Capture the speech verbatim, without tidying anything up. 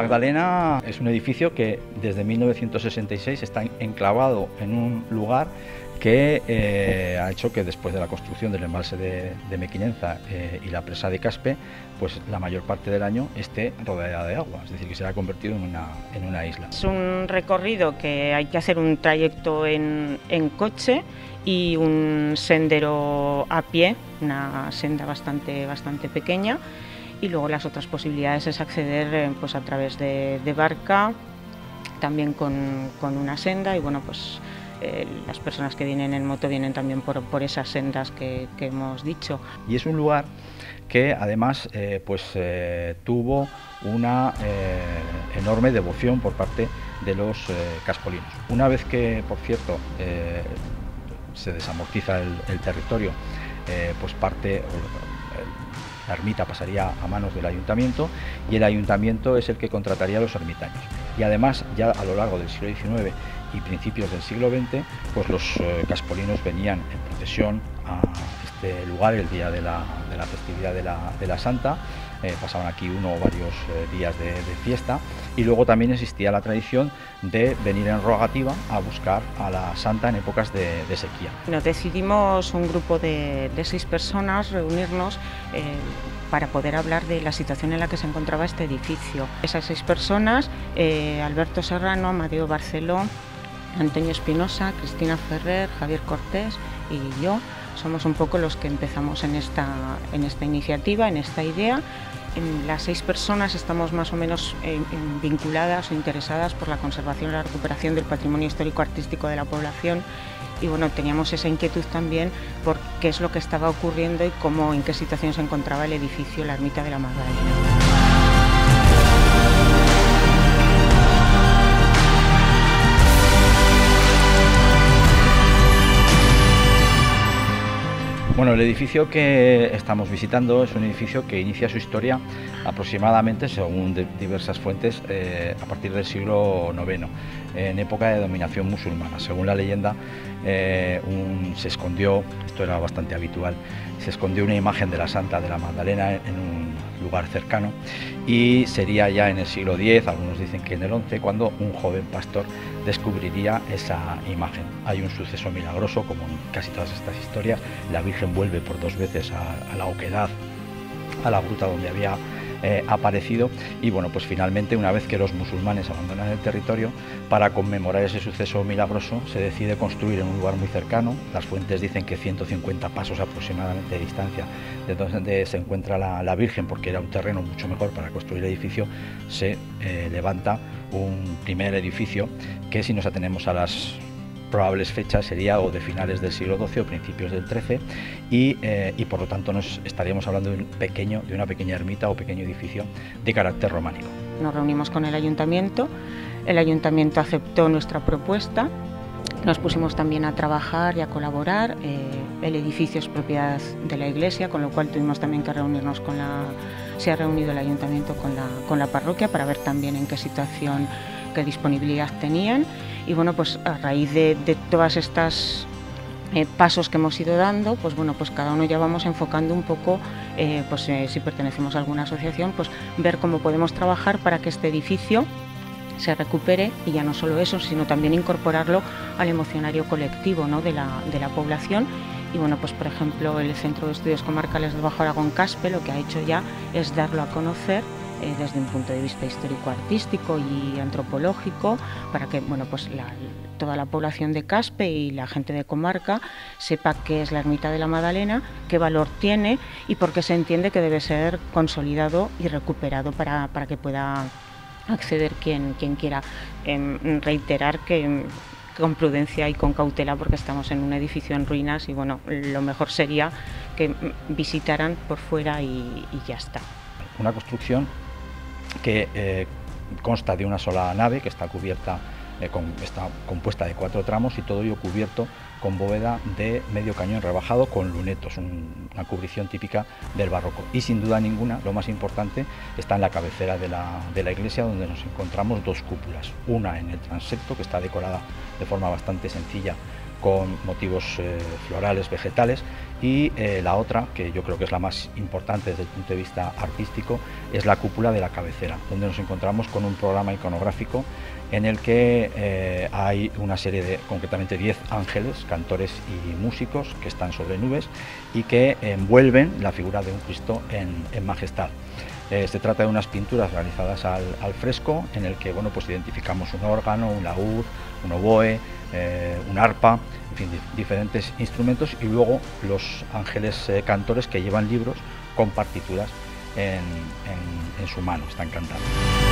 Magdalena es un edificio que desde mil novecientos sesenta y seis está enclavado en un lugar que eh, ha hecho que después de la construcción del embalse de, de Mequinenza eh, y la presa de Caspe, pues la mayor parte del año esté rodeada de agua, es decir, que se ha convertido en una, en una isla. Es un recorrido que hay que hacer un trayecto en, en coche y un sendero a pie, una senda bastante, bastante pequeña, y luego las otras posibilidades es acceder pues a través de, de barca, también con, con una senda, y bueno, pues eh, las personas que vienen en moto vienen también por, por esas sendas que, que hemos dicho. Y es un lugar que además eh, pues, eh, tuvo una eh, enorme devoción por parte de los eh, caspolinos. Una vez que, por cierto, eh, se desamortiza el, el territorio, eh, pues parte, la ermita pasaría a manos del ayuntamiento, y el ayuntamiento es el que contrataría a los ermitaños. Y además, ya a lo largo del siglo diecinueve y principios del siglo veinte, pues los eh, caspolinos venían en procesión a este lugar el día de la, de la festividad de la, de la Santa. Eh, pasaban aquí uno o varios eh, días de, de fiesta, y luego también existía la tradición de venir en rogativa a buscar a la Santa en épocas de, de sequía. Nos decidimos, un grupo de, de seis personas, reunirnos eh, para poder hablar de la situación en la que se encontraba este edificio. Esas seis personas, eh, Alberto Serrano, Amadeo Barceló, Antonio Espinosa, Cristina Ferrer, Javier Cortés y yo, somos un poco los que empezamos en esta, en esta iniciativa, en esta idea. En las seis personas estamos más o menos eh, vinculadas o interesadas por la conservación y la recuperación del patrimonio histórico-artístico de la población, y bueno, teníamos esa inquietud también por qué es lo que estaba ocurriendo y cómo, en qué situación se encontraba el edificio, la ermita de la Magdalena. Bueno, el edificio que estamos visitando es un edificio que inicia su historia aproximadamente, según diversas fuentes, eh, a partir del siglo noveno, en época de dominación musulmana. Según la leyenda, eh, un, se escondió, esto era bastante habitual, se escondió una imagen de la Santa de la Magdalena en un lugar cercano, y sería ya en el siglo diez, algunos dicen que en el once, cuando un joven pastor descubriría esa imagen. Hay un suceso milagroso, como en casi todas estas historias. La Virgen vuelve por dos veces a, a la oquedad, a la gruta donde había eh, aparecido, y bueno, pues finalmente, una vez que los musulmanes abandonan el territorio, para conmemorar ese suceso milagroso se decide construir en un lugar muy cercano. Las fuentes dicen que ciento cincuenta pasos aproximadamente de distancia de donde se encuentra la, la Virgen, porque era un terreno mucho mejor para construir el edificio. Se eh, levanta un primer edificio que, si nos atenemos a las probables fechas, sería o de finales del siglo doce o principios del trece, y, eh, y por lo tanto nos estaríamos hablando de, un pequeño, de una pequeña ermita o pequeño edificio de carácter románico. Nos reunimos con el ayuntamiento, el ayuntamiento aceptó nuestra propuesta, nos pusimos también a trabajar y a colaborar. Eh, el edificio es propiedad de la iglesia, con lo cual tuvimos también que reunirnos con la... Se ha reunido el ayuntamiento con la, con la parroquia para ver también en qué situación, qué disponibilidad tenían, y bueno, pues a raíz de, de todas estas eh, pasos que hemos ido dando, pues bueno, pues cada uno ya vamos enfocando un poco, eh, pues eh, si pertenecemos a alguna asociación, pues ver cómo podemos trabajar para que este edificio se recupere, y ya no solo eso, sino también incorporarlo al emocionario colectivo, ¿no?, de la, de la población. Y bueno, pues por ejemplo, el Centro de Estudios Comarcales de Bajo Aragón, Caspe, lo que ha hecho ya es darlo a conocer eh, desde un punto de vista histórico-artístico y antropológico, para que bueno, pues la, toda la población de Caspe y la gente de comarca sepa qué es la ermita de la Magdalena, qué valor tiene y por qué se entiende que debe ser consolidado y recuperado para, para que pueda acceder quien, quien quiera. Eh, reiterar que con prudencia y con cautela, porque estamos en un edificio en ruinas, y bueno, lo mejor sería que visitaran por fuera y, y ya está. Una construcción que eh, consta de una sola nave, que está cubierta, eh, con, está compuesta de cuatro tramos, y todo ello cubierto con bóveda de medio cañón rebajado con lunetos, un, una cubrición típica del barroco. Y sin duda ninguna, lo más importante, está en la cabecera de la, de la iglesia, donde nos encontramos dos cúpulas, una en el transepto, que está decorada de forma bastante sencilla, con motivos eh, florales, vegetales, y eh, la otra, que yo creo que es la más importante desde el punto de vista artístico, es la cúpula de la cabecera, donde nos encontramos con un programa iconográfico en el que eh, hay una serie de, concretamente diez ángeles, cantores y músicos, que están sobre nubes y que envuelven la figura de un Cristo en, en majestad. Eh, se trata de unas pinturas realizadas al, al fresco, en el que bueno, pues identificamos un órgano, un laúd, un oboe, eh, un arpa, en fin, di diferentes instrumentos, y luego los ángeles eh, cantores que llevan libros con partituras en, en, en su mano, están cantando.